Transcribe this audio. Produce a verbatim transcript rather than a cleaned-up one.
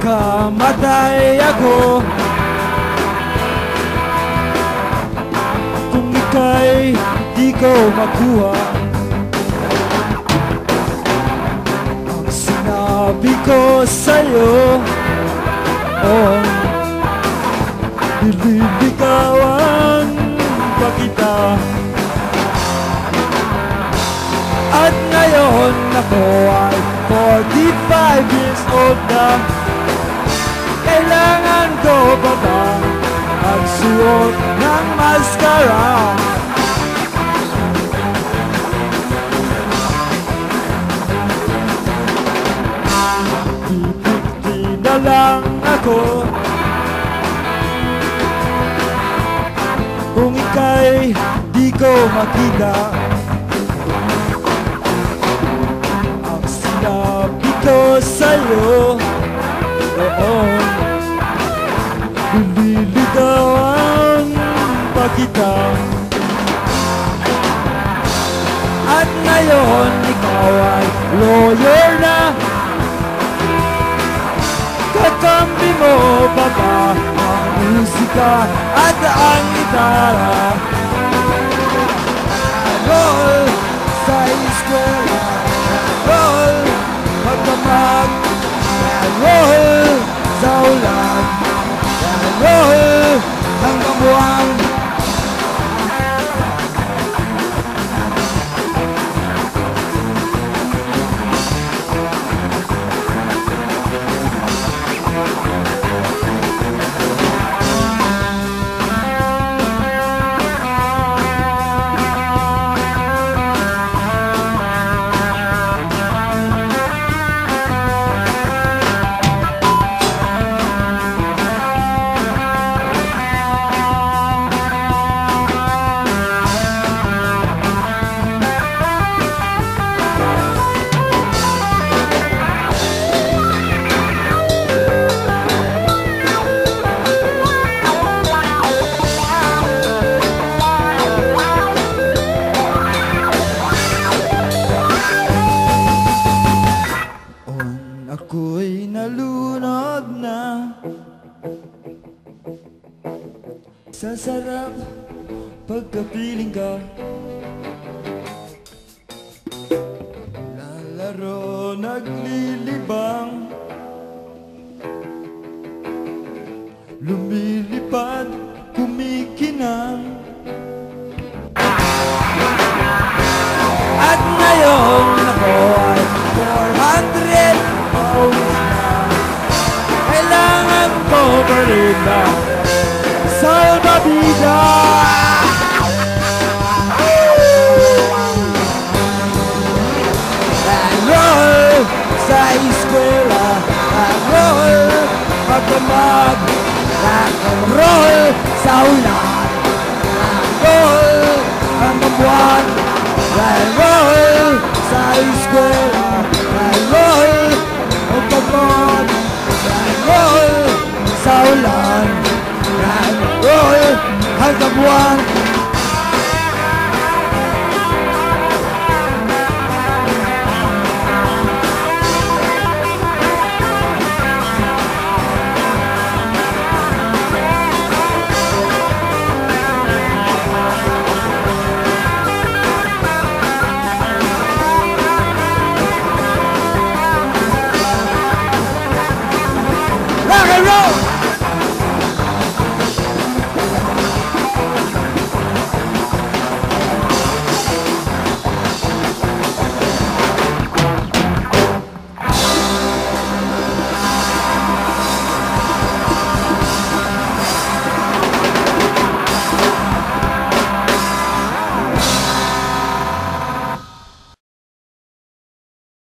Makamatay ako kung ika'y di ko makuha. Ang sinabi ko sa'yo, oh, nililigawan pa kita. At ngayon ako ay forty-five years old na. Kailangan ko ba bang magsuot ng maskara? Pipikti na lang ako kung ika'y di ko makita. Ang sinabi ko sa'yo, oo, nililigawan pa kita. At ngayon ikaw ay lawyer na. Kakampi mo pa ba ang musika at ang gitara? Roll sa eskwela, roll magdamag, roll sa ulan, roll hanggang buwan. Ako'y nalunod na sa sarap pagkapiling ka. Lalaro, naglilibang, lumilipad, kumikinang. At ngayon ako ay four hundred pounds na. Kailangan ko pa rin na salbabida. And roll sa eskwela, and roll magdamag, and roll sa ulan, and roll hanggang buwan. And roll sa eskwela, and roll magdamag, and roll sa ulan, and roll hanggang buwan.